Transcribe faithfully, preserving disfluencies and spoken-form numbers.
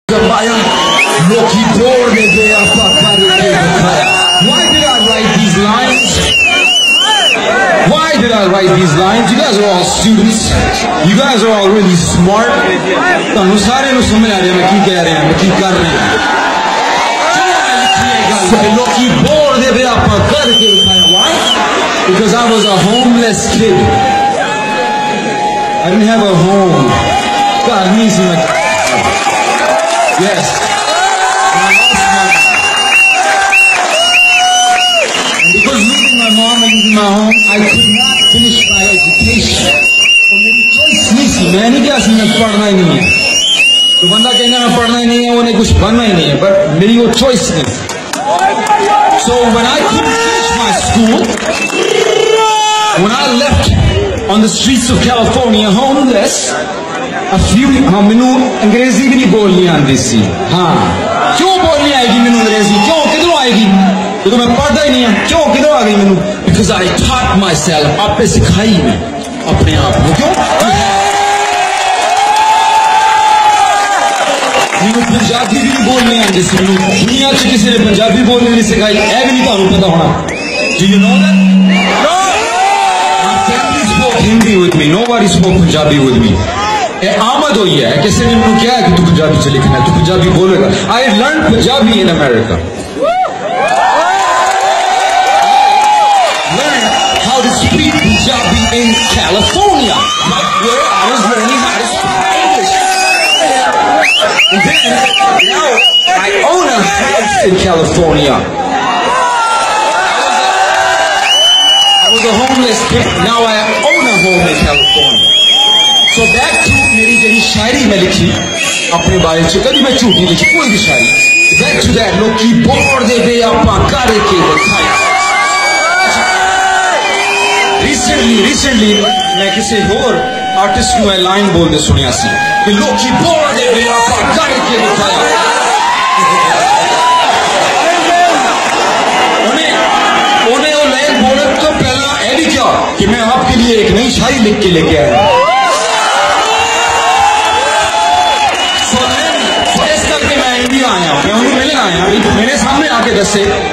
Loki borde de Why did I write these lines? Why did I write these lines? You guys are all students. You guys are all really smart. ਤੁਹਾਨੂੰ ਸਾਰੇ ਨੂੰ ਸਮਝ ਆ ਰਿਹਾ ਮੈਂ ਕੀ ਕਹਿ ਰਿਹਾ ਮੈਂ ਕੀ ਕਰ ਰਿਹਾ ਲੋਕੀ ਬੋਰਡ ਦੇ ਆਪਾਂ ਕਰਕੇ ਦਿਖਾਇਆ why? Because I was a homeless kid. I didn't have a home. God, me see like yes. And because losing my mom and losing my home, I could not finish my education. और मेरी choice नहीं थी मैं नहीं क्या सी मैं पढ़ना ही नहीं है तो बंदा कहना मैं पढ़ना ही नहीं है उन्हें कुछ बनना ही नहीं है पर मेरी वो choice नहीं So when I couldn't finish my school, when I left on the streets of California homeless, a few हाँ मैंने अंग्रेज़ी भी नहीं बोलनी आती सी हाँ क्यों बोलनी आएगी मैंने अंग्रेज़ी क्यों किधरों आएगी तो मैं पढ़ता ही नहीं है क्यों किधरों आ गई मैंने Because I taught myself आपने सिखाई मैं अपने आप को क्यों मैंने पंजाबी भी नहीं बोलनी आती सी मैंने दुनिया से किसी ने पंजाबी बोलने नहीं सिखाई ऐ भी नहीं तानू पता होना Do you know that? No! My family spoke Hindi with me. Nobody spoke Punjabi with me. आमद हुई है किसी ने मुझे क्या है कि तू पंजाबी से लिखना है तू पंजाबी बोलेगा I learned Punjabi in America. Learned how to speak Punjabi in California, where I was learning how to speak English. And then now I own a house in California. I was a homeless kid. Now I own a home in California. So that too मेरी जरी शायरी में लिखी अपने बारे में कभी मैं झूठी लिखी कोई भी शायरी that to that लोग की बोर्ड दे दे अपना कार्य के दिखाया recently recently मैं किसी और आर्टिस्ट को मैं लाइन बोलते सुनिया सी कि लोग की बोर्ड दे दे अपना कार्य के दिखाया उन्हें उन्हें वो लाइन बोले तो पहला ये भी क्या कि मैं आपके लिए एक नई शायरी लिख के लेके आया आया मैं उन्हें मिलने आया मेरे सामने आके दसे